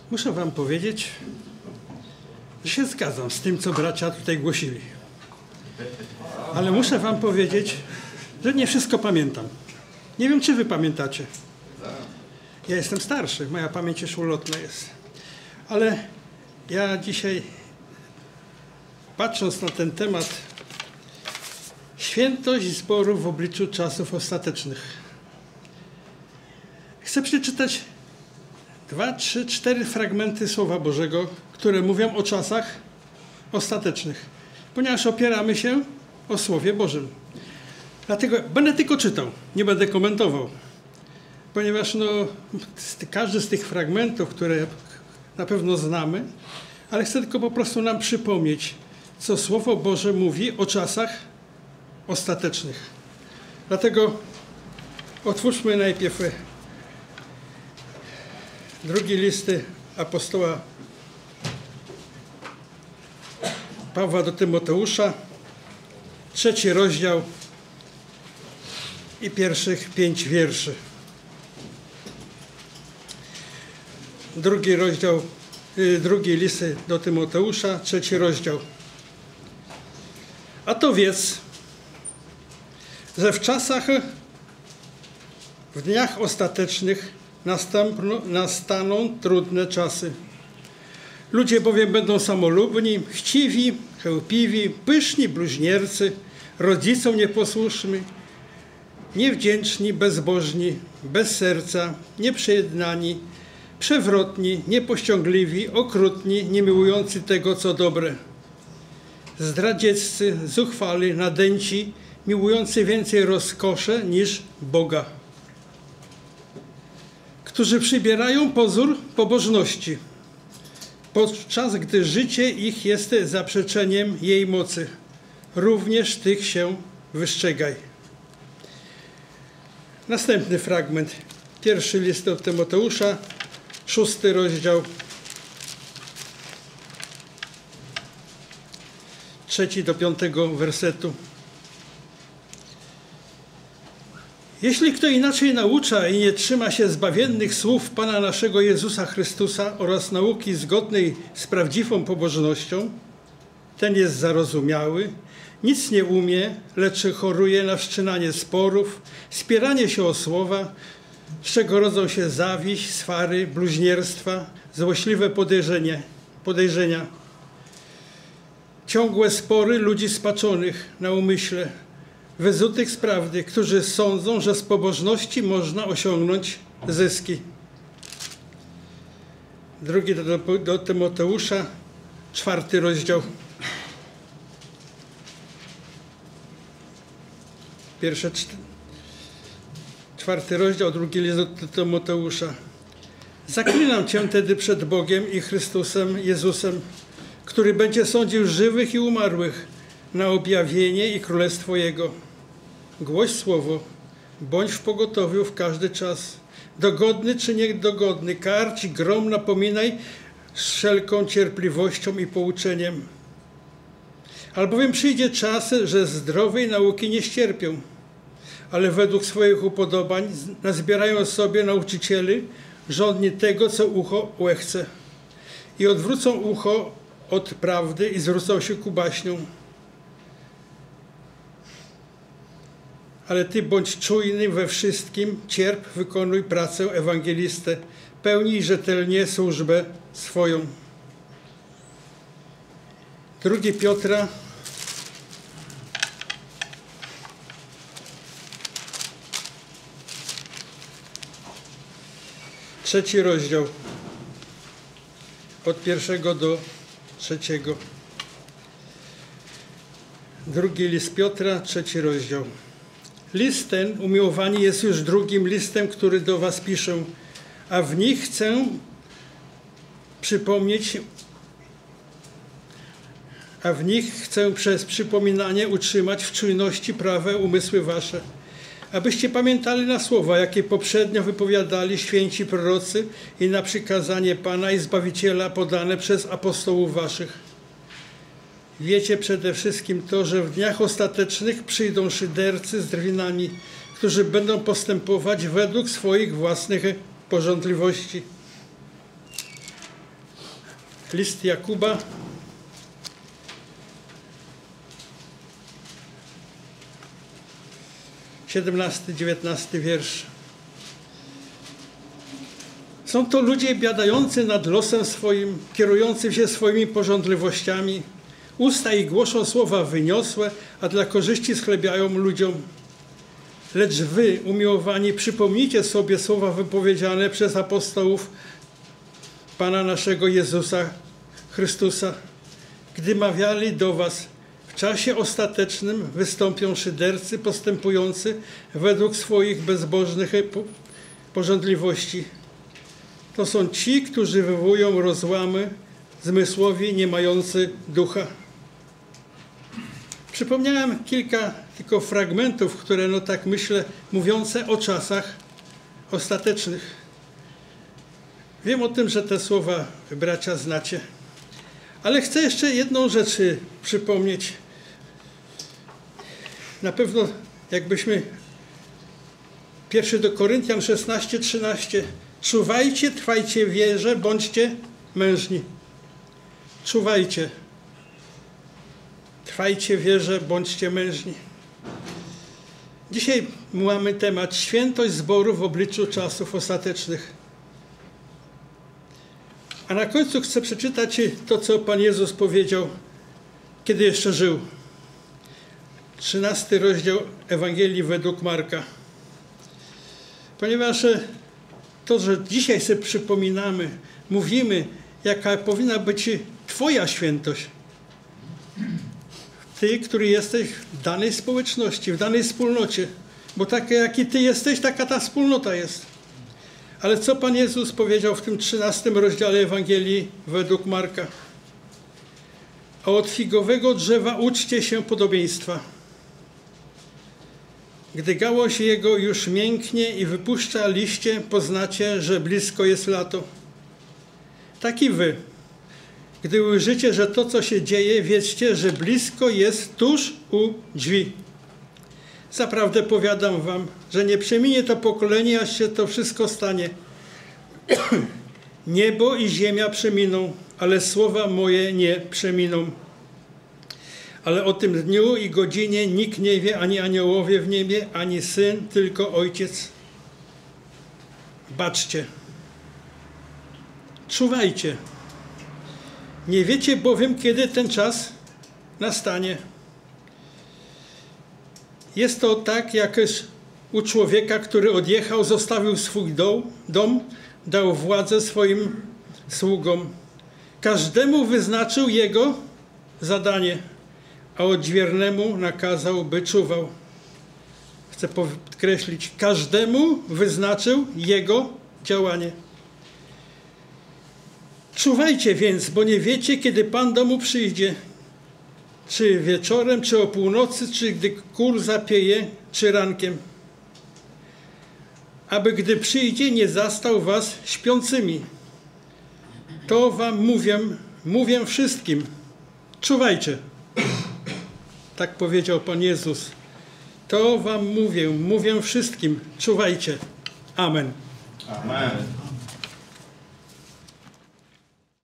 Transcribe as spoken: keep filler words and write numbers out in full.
Muszę wam powiedzieć, że się zgadzam z tym, co bracia tutaj głosili. Ale muszę wam powiedzieć, że nie wszystko pamiętam. Nie wiem, czy wy pamiętacie. Ja jestem starszy, moja pamięć już ulotna jest. Ale ja dzisiaj, patrząc na ten temat, świętość zboru w obliczu czasów ostatecznych, chcę przeczytać dwa, trzy, cztery fragmenty Słowa Bożego, które mówią o czasach ostatecznych, ponieważ opieramy się o Słowie Bożym. Dlatego będę tylko czytał, nie będę komentował, ponieważ no, każdy z tych fragmentów, które na pewno znamy, ale chcę tylko po prostu nam przypomnieć, co Słowo Boże mówi o czasach ostatecznych. Dlatego otwórzmy najpierw drugi listy apostoła Pawła do Tymoteusza, trzeci rozdział i pierwszych pięć wierszy. Drugi rozdział, drugi list do Tymoteusza, trzeci rozdział. A to wiedz, że w czasach, w dniach ostatecznych nastąpią, nastaną trudne czasy. Ludzie bowiem będą samolubni, chciwi, chełpliwi, pyszni, bluźniercy, rodzicom nieposłuszni, niewdzięczni, bezbożni, bez serca, nieprzejednani, przewrotni, niepościągliwi, okrutni, niemiłujący tego, co dobre, zdradzieccy, zuchwali, nadęci, miłujący więcej rozkosze niż Boga, którzy przybierają pozór pobożności, podczas gdy życie ich jest zaprzeczeniem jej mocy. Również tych się wystrzegaj. Następny fragment. Pierwszy list do Tymoteusza, szósty rozdział, trzeci do piątego wersetu. Jeśli kto inaczej naucza i nie trzyma się zbawiennych słów Pana naszego Jezusa Chrystusa oraz nauki zgodnej z prawdziwą pobożnością, ten jest zarozumiały, nic nie umie, lecz choruje na wszczynanie sporów, spieranie się o słowa, z czego rodzą się zawiść, swary, bluźnierstwa, złośliwe podejrzenie, podejrzenia, ciągłe spory ludzi spaczonych na umyśle, wyzutych z prawdy, którzy sądzą, że z pobożności można osiągnąć zyski. Drugi do, do Tymoteusza, czwarty rozdział. Pierwszy, czwarty rozdział, drugi list do Tymoteusza. Zaklinam Cię tedy przed Bogiem i Chrystusem Jezusem, który będzie sądził żywych i umarłych na objawienie i królestwo Jego. Głoś słowo, bądź w pogotowiu w każdy czas, dogodny czy niedogodny, karć, grom, napominaj z wszelką cierpliwością i pouczeniem. Albowiem przyjdzie czas, że zdrowej nauki nie ścierpią, ale według swoich upodobań nazbierają sobie nauczycieli, żądni tego, co ucho łechce, i odwrócą ucho od prawdy i zwrócą się ku baśniom. Ale ty bądź czujny we wszystkim, cierp, wykonuj pracę ewangelistę, pełnij rzetelnie służbę swoją. Drugi Piotra, trzeci rozdział, od pierwszego do trzeciego. Drugi list Piotra, trzeci rozdział. List ten, umiłowani, jest już drugim listem, który do was piszę, a w nich chcę przypomnieć, a w nich chcę przez przypominanie utrzymać w czujności prawe umysły wasze, abyście pamiętali na słowa, jakie poprzednio wypowiadali święci prorocy i na przykazanie Pana i Zbawiciela podane przez apostołów waszych. Wiecie przede wszystkim to, że w dniach ostatecznych przyjdą szydercy z drwinami, którzy będą postępować według swoich własnych pożądliwości. List Jakuba, siedemnasty, dziewiętnasty wiersz. Są to ludzie biadający nad losem swoim, kierujący się swoimi pożądliwościami. Usta ich głoszą słowa wyniosłe, a dla korzyści schlebiają ludziom. Lecz wy, umiłowani, przypomnijcie sobie słowa wypowiedziane przez apostołów Pana naszego Jezusa Chrystusa, gdy mawiali do was: w czasie ostatecznym wystąpią szydercy postępujący według swoich bezbożnych pożądliwości. To są ci, którzy wywołują rozłamy, zmysłowi, nie mający ducha. Przypomniałem kilka tylko fragmentów, które, no tak myślę, mówiące o czasach ostatecznych. Wiem o tym, że te słowa, bracia, znacie. Ale chcę jeszcze jedną rzecz przypomnieć. Na pewno jakbyśmy pierwszy do Koryntian szesnaście, trzynaście. Czuwajcie, trwajcie w wierze, bądźcie mężni. Czuwajcie. Trwajcie w wierze, bądźcie mężni. Dzisiaj mamy temat świętość zboru w obliczu czasów ostatecznych. A na końcu chcę przeczytać to, co Pan Jezus powiedział, kiedy jeszcze żył. trzynasty rozdział Ewangelii według Marka. Ponieważ to, że dzisiaj sobie przypominamy, mówimy, jaka powinna być Twoja świętość. Ty, który jesteś w danej społeczności, w danej wspólnocie. Bo takie, jaki Ty jesteś, taka ta wspólnota jest. Ale co Pan Jezus powiedział w tym trzynastym rozdziale Ewangelii według Marka? A od figowego drzewa uczcie się podobieństwa. Gdy gałąź jego już mięknie i wypuszcza liście, poznacie, że blisko jest lato. Tak i wy. Gdy ujrzycie, że to, co się dzieje, wiedzcie, że blisko jest tuż u drzwi. Zaprawdę powiadam wam, że nie przeminie to pokolenie, aż się to wszystko stanie. Niebo i ziemia przeminą, ale słowa moje nie przeminą. Ale o tym dniu i godzinie nikt nie wie, ani aniołowie w niebie, ani Syn, tylko Ojciec. Baczcie. Czuwajcie. Nie wiecie bowiem, kiedy ten czas nastanie. Jest to tak, jak u człowieka, który odjechał, zostawił swój dom, dom, dał władzę swoim sługom. Każdemu wyznaczył jego zadanie, a odźwiernemu nakazał, by czuwał. Chcę podkreślić, każdemu wyznaczył jego działanie. Czuwajcie więc, bo nie wiecie, kiedy Pan domu przyjdzie. Czy wieczorem, czy o północy, czy gdy kur zapieje, czy rankiem. Aby gdy przyjdzie, nie zastał was śpiącymi. To wam mówię, mówię wszystkim. Czuwajcie. Tak powiedział Pan Jezus. To wam mówię, mówię wszystkim. Czuwajcie. Amen. Amen.